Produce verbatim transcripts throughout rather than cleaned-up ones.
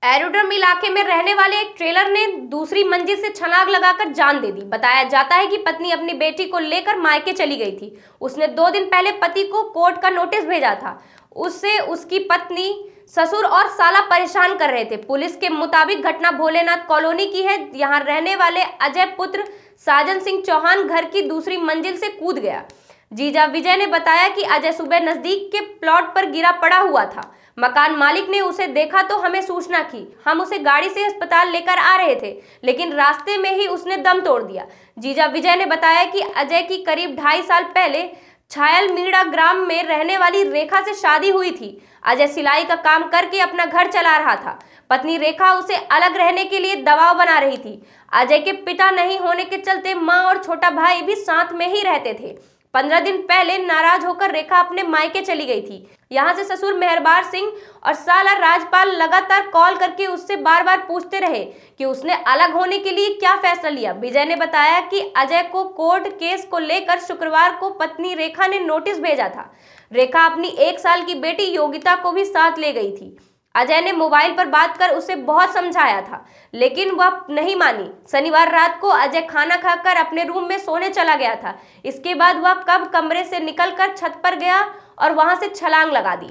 Aerodrome इलाके में रहने वाले एक ट्रेलर ने दूसरी मंजिल से छलांग लगाकर जान दे दी। बताया जाता है कि पत्नी अपनी बेटी को लेकर मायके चली गई थी। उसने दो दिन पहले पति को कोर्ट का नोटिस भेजा था। उससे उसकी पत्नी, ससुर और साला परेशान कर रहे थे। पुलिस के मुताबिक घटना भोलेनाथ कॉलोनी की है। यहाँ रहने वाले अजय पुत्र साजन सिंह चौहान घर की दूसरी मंजिल से कूद गया। जीजा विजय ने बताया कि अजय सुबह नजदीक के प्लॉट पर गिरा पड़ा हुआ था। मकान मालिक ने उसे देखा तो हमें सूचना की। हम उसे गाड़ी से अस्पताल लेकर आ रहे थे, लेकिन रास्ते में ही उसने दम तोड़ दिया। जीजा विजय ने बताया कि अजय की करीब ढाई साल पहले छायल मीणा ग्राम में रहने वाली रेखा से शादी हुई थी। अजय सिलाई का काम करके अपना घर चला रहा था। पत्नी रेखा उसे अलग रहने के लिए दबाव बना रही थी। अजय के पिता नहीं होने के चलते माँ और छोटा भाई भी साथ में ही रहते थे। पंद्रह दिन पहले नाराज होकर रेखा अपने मायके चली गई थी। यहाँ से ससुर मेहरबान सिंह और साला राजपाल लगातार कॉल करके उससे बार बार पूछते रहे कि उसने अलग होने के लिए क्या फैसला लिया। विजय ने बताया कि अजय को कोर्ट केस को लेकर शुक्रवार को पत्नी रेखा ने नोटिस भेजा था। रेखा अपनी एक साल की बेटी योगिता को भी साथ ले गई थी। अजय ने मोबाइल पर बात कर उसे बहुत समझाया था, लेकिन वह नहीं मानी। शनिवार रात को अजय खाना खाकर अपने रूम में सोने चला गया था। इसके बाद वह कब कमरे से निकलकर छत पर गया और वहां से छलांग लगा दी।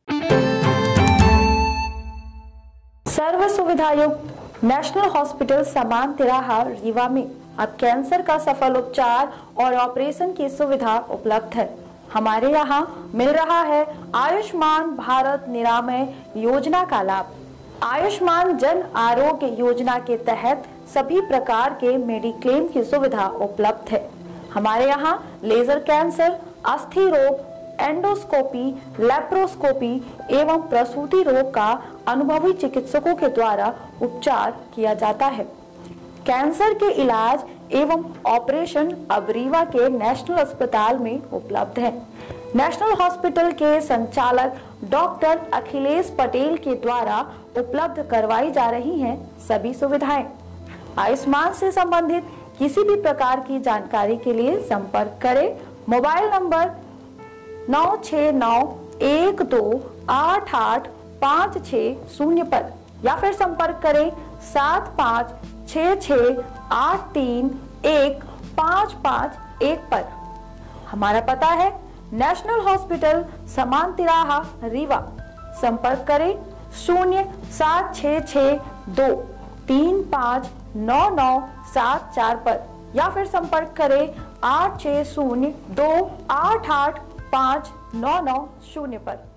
सर्व सुविधायुक्त नेशनल हॉस्पिटल समान तिराहा रीवा में अब कैंसर का सफल उपचार और ऑपरेशन की सुविधा उपलब्ध है। हमारे यहाँ मिल रहा है आयुष्मान भारत निरामय योजना का लाभ। आयुष्मान जन आरोग्य योजना के तहत सभी प्रकार के मेडिक्लेम की सुविधा उपलब्ध है। हमारे यहाँ लेजर कैंसर, अस्थि रोग, एंडोस्कोपी, लेप्रोस्कोपी एवं प्रसूति रोग का अनुभवी चिकित्सकों के द्वारा उपचार किया जाता है। कैंसर के इलाज एवं ऑपरेशन अब रीवा के नेशनल अस्पताल में उपलब्ध है। नेशनल हॉस्पिटल के संचालक डॉक्टर अखिलेश पटेल के द्वारा उपलब्ध करवाई जा रही हैं सभी सुविधाएं। आयुष्मान से संबंधित किसी भी प्रकार की जानकारी के लिए संपर्क करें मोबाइल नंबर नौ छः नौ एक दो आठ आठ पाँच छः शून्य पर, या फिर संपर्क करें सात पाँच छः छः आठ तीन एक पाँच पाँच एक पर। हमारा पता है नेशनल हॉस्पिटल समान तिराहा रीवा। संपर्क करें शून्य सात छः छः दो तीन पाँच नौ नौ सात चार पर, या फिर संपर्क करें आठ छः शून्य दो आठ आठ पाँच नौ नौ शून्य पर।